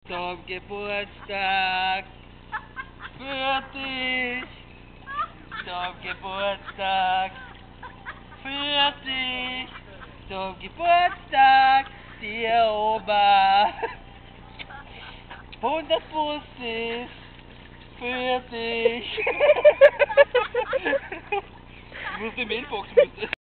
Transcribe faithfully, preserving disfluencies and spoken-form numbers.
Zum Geburtstag für dich, zum Geburtstag für dich, zum Geburtstag dir Oma. hundert Bussis für dich. Du musst die Mailbox müssen.